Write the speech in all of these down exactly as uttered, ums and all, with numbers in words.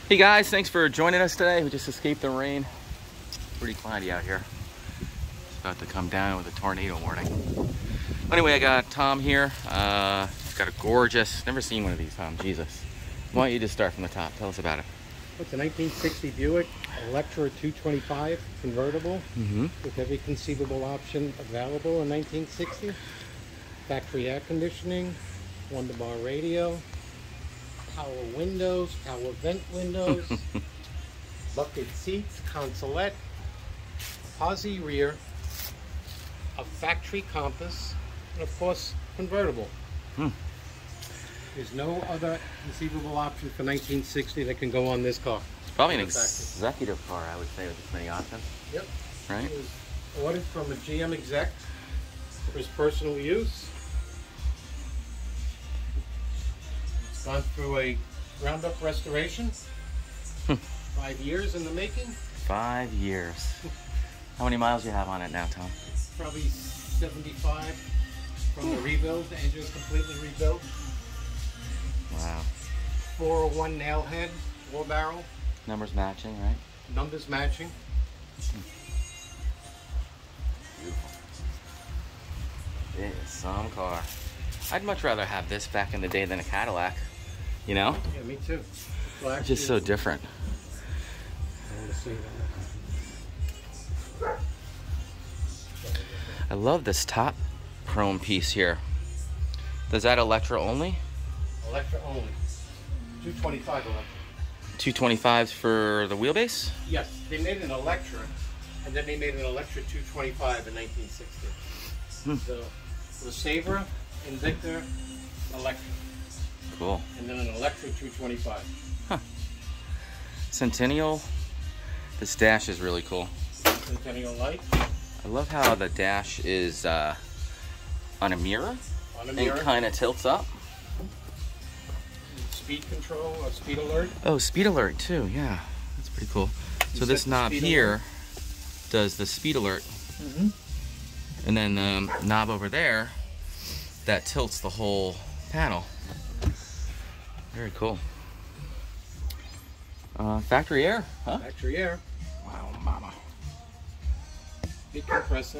Hey guys, thanks for joining us today. We just escaped the rain. Pretty cloudy out here. It's about to come down with a tornado warning. Anyway, I got Tom here. Uh, he's got a gorgeous, never seen one of these, Tom, Jesus. Why don't you just start from the top? Tell us about it. It's a nineteen sixty Buick Electra two twenty-five convertible Mm-hmm. with every conceivable option available in nineteen sixty. Factory air conditioning, wonder-bar radio, power windows, power vent windows, bucket seats, consolette, posi rear, a factory compass, and of course convertible. Hmm. There's no other conceivable option for nineteen sixty that can go on this car. It's probably an In the factory. executive car, I would say, with this many options. Yep. Right? It was ordered from a G M exec for his personal use. It's gone through a ground-up restoration. Five years in the making. Five years. How many miles do you have on it now, Tom? Probably seventy-five from the rebuild. The engine's completely rebuilt. Wow. four oh one nail head, four barrel, Numbers matching, right? numbers matching. Beautiful. It is some car. I'd much rather have this back in the day than a Cadillac, you know? Yeah, me too. Black It's just so different. I want to see that. I love this top chrome piece here. Does that Electra only? Electra only. two twenty-five Electra. two twenty-fives for the wheelbase? Yes, they made an Electra, and then they made an Electra two twenty-five in nineteen sixty. Hmm. So, the Sabre, Invicta, Electra, Cool. and then an Electra two twenty-five. Centennial. This dash is really cool. Centennial light I love how the dash is uh, on a mirror on a and mirror. kind of tilts up. Speed control, or speed alert. Oh, speed alert too. Yeah, that's pretty cool. You So this set the knob speed here alert. does the speed alert, Mm-hmm. and then the um, knob over there that tilts the whole panel. Very cool. Uh, factory air, huh? Factory air. Wow, mama. Big compressor.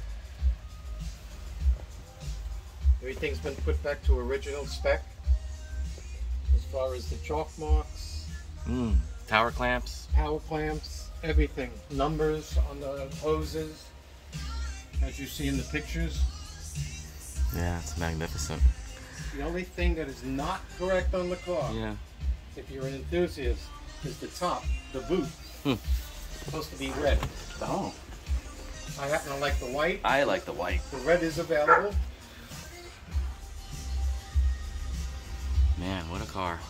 Everything's been put back to original spec. As far as the chalk marks, Mm. Tower clamps. power clamps, everything. Numbers on the hoses, as you see in the pictures. Yeah, it's magnificent. The only thing that is not correct on the car, Yeah. if you're an enthusiast, is the top, the boot. Hmm. It's supposed to be red. Oh. I happen to like the white. I like the white. The red is available. Man, what a car.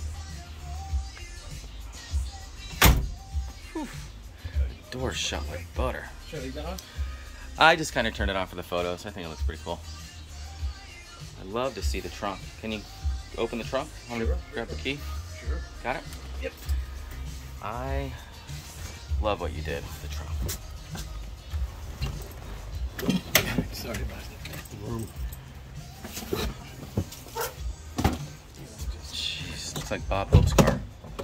Whew. Doors shut like butter. Shut it down. I just kind of turned it on for the photos. I think it looks pretty cool. I love to see the trunk. Can you open the trunk? Want me to Sure. grab the key? Sure. Got it? Yep. I love what you did with the trunk. Sorry about that. Jeez, looks like Bob Hope's car.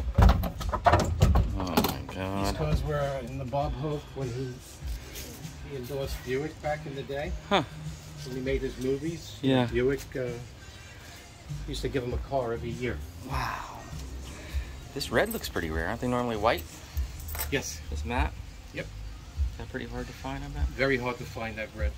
Oh my These god. cars were in the Bob Hope when he, he endorsed Buick back in the day. Huh. When he made his movies. Yeah. Buick uh, used to give him a car every year. Wow. This red looks pretty rare. Aren't they normally white? Yes. This matte? Yep. Is that pretty hard to find, I bet? Very hard to find that red.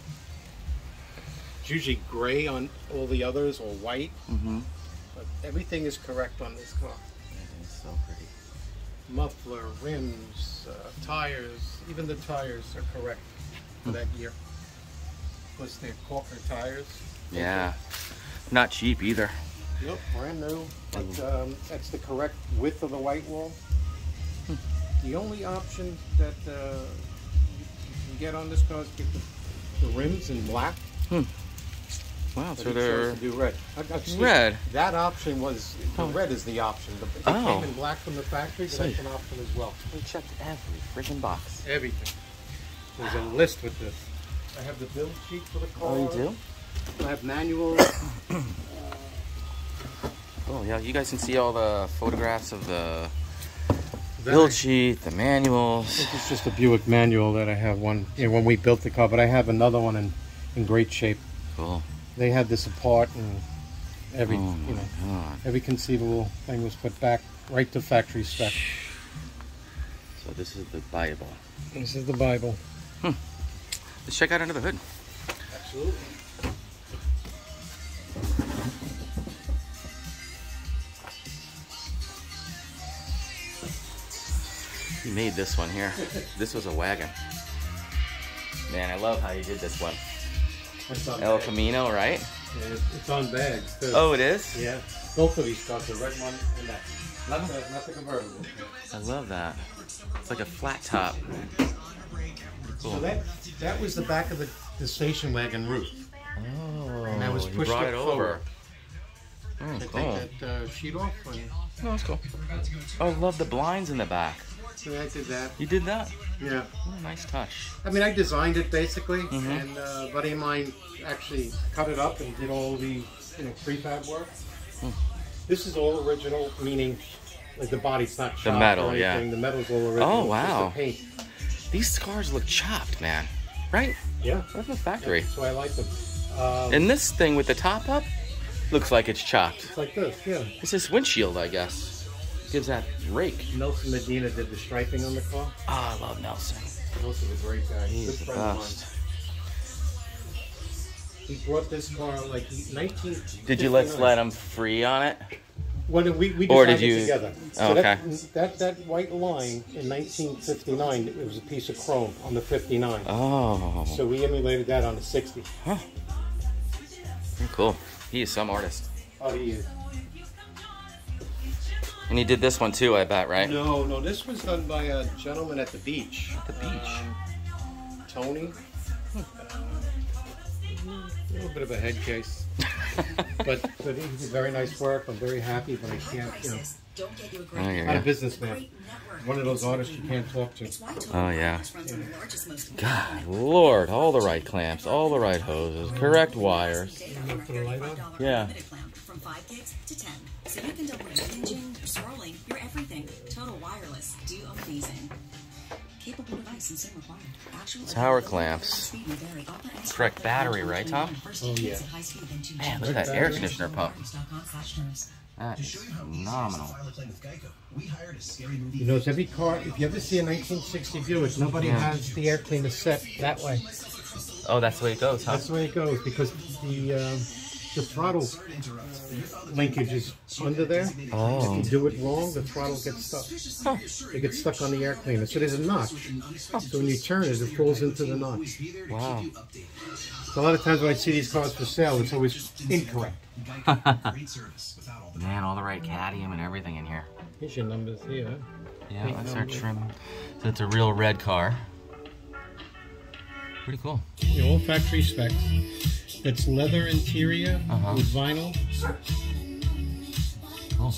It's usually gray on all the others or white, Mm-hmm. but everything is correct on this car. It is so pretty. Muffler, rims, uh, tires, even the tires are correct for that year. Plus they're Corker tires. Yeah. Not cheap either. Nope, brand new. But, um, that's the correct width of the white wall. Hmm. The only option that uh, you can get on this car is get the, the rims in black. Hmm. Wow, But so he chose they're to do red. Uh, excuse me, red. That option was, the Oh. red is the option. The, it Oh. came in black from the factory, but Sweet. that's an option as well. We checked every freaking box. Everything. There's a list with this. I have the build sheet for the car. Oh, you do? I have manuals. Oh, yeah. You guys can see all the photographs of the build sheet, the manuals. This is just a Buick manual that I have one, you know, when we built the car, but I have another one in, in great shape. Cool. They had this apart and every, Oh you know, my God. every conceivable thing was put back right to factory spec. So this is the Bible. This is the Bible. Let's check out under the hood. Absolutely. He made this one here. This was a wagon. Man, I love how you did this one. It's on El bags. Camino, right? Yeah, it's, it's on bags too. Oh, it is? Yeah. Both of these cars, the red one and that. Not the, not the convertible. I love that. It's like a flat top. So Cool. that that was the back of the, the station wagon roof. Oh, And that was you pushed brought up it forward. over. Oh, I cool. take that uh, sheet off and Oh, that's cool. Oh, I love the blinds in the back. so I did that. You did that? Yeah. Oh, nice touch. I mean, I designed it basically, Mhm. and uh, a buddy of mine actually cut it up and did all the, you know, prefab work. Hmm. This is all original, meaning like the body's not chopped metal, or anything. yeah. The metal's all original. Oh, It's wow. just the paint. These cars look chopped, man. Right? Yeah. That's the factory. That's why I like them. Um, And this thing with the top up looks like it's chopped. it's like this, yeah. It's this windshield, I guess. Gives that rake. Nelson Medina did the striping on the car. Oh, I love Nelson. Nelson's a great guy. He's Good the friend of mine. best. He brought this car like nineteen. Did you let's let him free on it? Well, we, we Or designed did you- it together. Oh, that, okay. that that white line in nineteen fifty-nine, it was a piece of chrome on the fifty-nine. Oh, So we emulated that on the sixty. huh. Very cool. He is some artist. Oh, he is. And he did this one too, I bet, right? No, no, this was done by a gentleman at the beach. At the beach. Um, Tony. Uh, a little bit of a head case. but but he did very nice work. I'm very happy, but I can't, you know, Oh, I'm yeah. a businessman. One of those artists you can't talk to. Oh, yeah. God, Lord, all the right clamps, all the right hoses, correct wires. Put the light on? Yeah. From five gigs to ten. So you can double your engine, your scrolling, your everything. Total wireless. Do amazing. Capable device and SIM required. Actual Tower clamps. Correct battery, right, Tom? Oh, yeah. Man, look at that air conditioner pump. That is phenomenal. You know, it's every car, if you ever see a nineteen sixty Buick, nobody Yeah. has the air cleaner set that way. Oh, that's the way it goes, huh? That's the way it goes, because the uh, the throttle uh, linkage is under there. Oh. If you do it wrong, the throttle gets stuck. It gets stuck on the air cleaner. So there's a notch. So when you turn it, it falls into the notch. Wow. So a lot of times when I see these cars for sale, it's always incorrect. Man, all the right cadmium and everything in here. Here's your numbers here. Yeah, that's our trim. So it's a real red car. Pretty cool. The old factory specs. It's leather interior Uh-huh. with vinyl. Cool.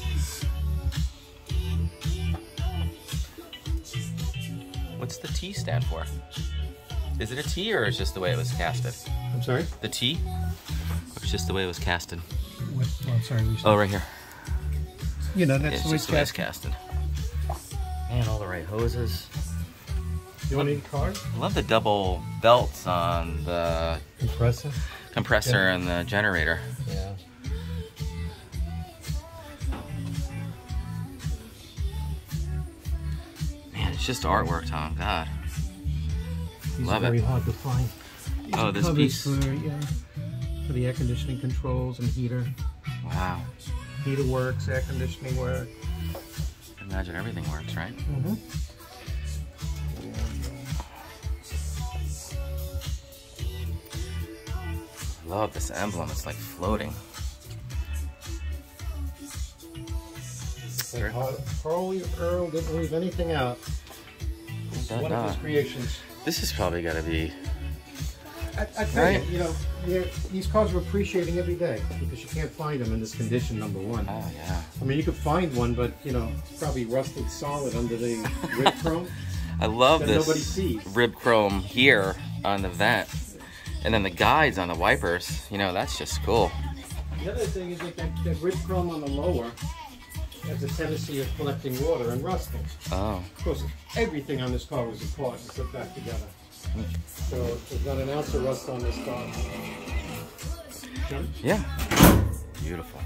What's the T stand for? Is it a T or is it just the way it was casted? I'm sorry? The T? Or it's just the way it was casted? What? Oh, I'm sorry. We Oh, right here. You know, that's It's the way just it's the way it's cast. casted. Man, all the right hoses. You want any cars? I love the double belts on the Compressor? compressor Yeah. and the generator. Yeah. Man, it's just artwork, Tom. God. These Love are very it. hard to find. These Oh, are this covers piece. For, yeah, for the air conditioning controls and heater. Wow. Heater works, air conditioning work. Imagine everything works, right? Mm-hmm. Love this emblem. It's like floating. Like Harley Earl didn't leave anything out. It's Da, one da. of his creations. This is probably got to be. I, I tell Right. you, you know, yeah, these cars are appreciating every day because you can't find them in this condition, number one. Oh, yeah. I mean, you could find one, but, you know, it's probably rusted solid under the rib chrome. I love That this nobody sees. rib chrome here on the vent. And then the guides on the wipers. You know, that's just cool. The other thing is that, that, that rib chrome on the lower has a tendency of collecting water and rusting. Oh. Of course, everything on this car was apart and put back together. So there's not an ounce of rust on this car. Yeah. Beautiful.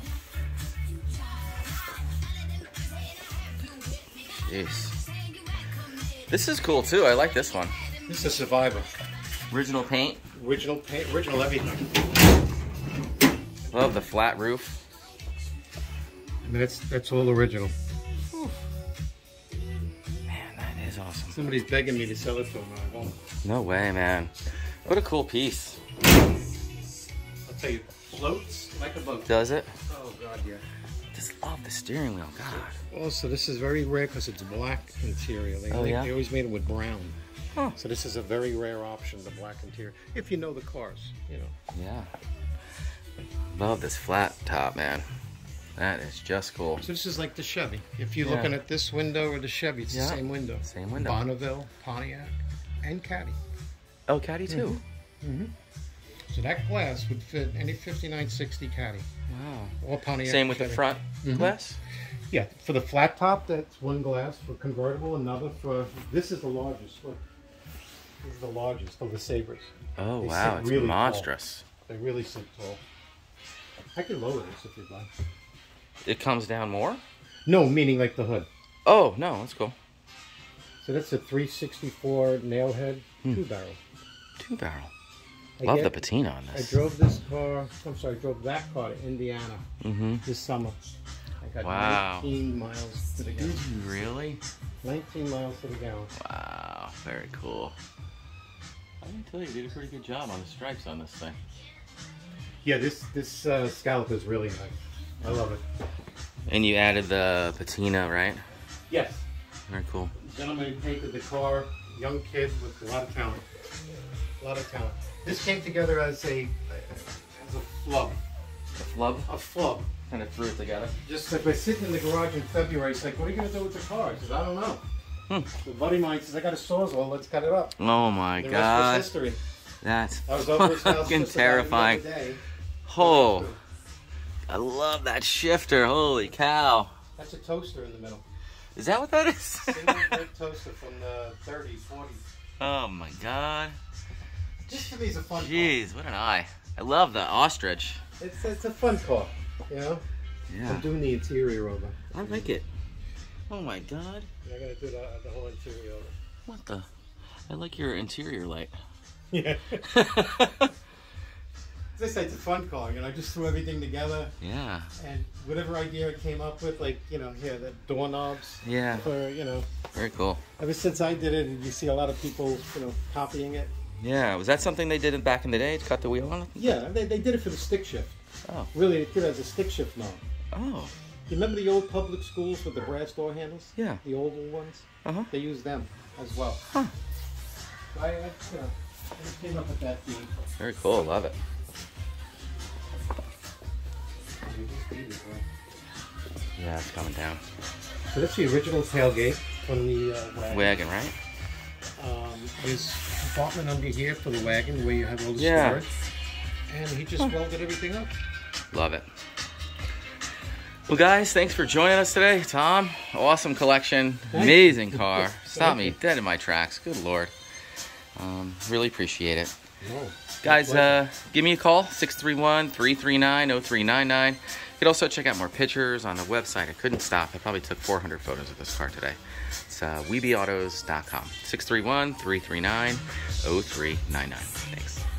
Jeez. This is cool too. I like this one. This is a Survivor. Original paint. Original paint, original everything. Love the flat roof. I mean, that's, that's all original. Man, that is awesome. Somebody's begging me to sell it to them. I won't. No way, man. What a cool piece. I'll tell you, floats like a boat. Does it? Oh, God, yeah. Just love the steering wheel. God. Also, this is very rare because it's black interior. They, Oh, they, yeah? they always made it with brown. Huh. So this is a very rare option, the black interior. If you know the cars, you know. Yeah. Love this flat top, man. That is just cool. So this is like the Chevy. If you're Yeah. looking at this window or the Chevy, it's Yeah. the same window. Same window. Bonneville, Pontiac, and Caddy. Oh, Caddy too. Mm-hmm. So that glass would fit any fifty-nine sixty Caddy Wow. or Pontiac. Same with the Chevy. front Mhm. glass? Yeah, for the flat top, that's one glass. For convertible, another. For this is the largest. Look, this is the largest of the Sabres. Oh, They wow. sit It's really monstrous. They really sit tall. I can lower this if you'd like. It comes down more? No, meaning like the hood. Oh, no. That's cool. So that's a three sixty-four nail head, Hmm. two barrel. Two barrel. I Love get- the patina on I this. drove this car, I'm sorry, I drove that car to Indiana Mm-hmm. this summer. I got Wow. nineteen miles to the gallon. Did you really? nineteen miles to the gallon. Wow. Very cool. I can tell you, you did a pretty good job on the stripes on this thing. Yeah, this this uh, scallop is really nice. I love it. And you added the patina, right? Yes. Very cool. Gentleman who painted the car, young kid with a lot of talent. A lot of talent. This came together as a as a flub. The flub? A flub. Kind of threw it together. Just like we're sitting in the garage in February, it's like, what are you gonna do with the car? I said, I don't know. Hmm. So a buddy of mine says, I got a sawzall, let's cut it up. Oh my The god. rest was history. That's I was over his house fucking just about the terrifying. other day. Oh, I love that shifter. Holy cow. That's a toaster in the middle. Is that what that is? Single brick toaster from the thirties, forties. Oh my god. Just for me's a fun Jeez, what an eye. I love the ostrich. car. It's, it's a fun car, you know? Yeah. I'm doing the interior over. I like it. Oh my god. I gotta do the, the whole interior over. What the? I like your interior light. Yeah. As I say, it's a fun car, you know, I just threw everything together Yeah. and whatever idea I came up with, like, you know, here, the doorknobs. Yeah. For, you know, Very cool. ever since I did it, you see a lot of people, you know, copying it. Yeah. Was that something they did in- back in the day to cut the wheel on it? Yeah, they, they did it for the stick shift. Oh. Really, they did it as a stick shift knob. Oh. You remember the old public schools with the brass door handles? Yeah. The old ones? Uh huh. They used them as well. Huh. I, I, you know, I just came up with that theme. Very cool. Love it. Yeah, it's coming down. So that's the original tailgate from the uh, wagon. Wagon, right? Um, there's a compartment under here for the wagon where you have all the Yeah. storage. And he just welded everything up. Love it. Well, guys, thanks for joining us today. Tom, awesome collection. Thank Amazing you. car. Thank Stop me you. dead in my tracks. Good Lord. Um, really appreciate it. No, Guys, uh, give me a call, six three one, three three nine, oh three nine nine. You can also check out more pictures on the website. I couldn't stop. I probably took four hundred photos of this car today. It's uh, weeby autos dot com. six three one, three three nine, oh three nine nine. Thanks.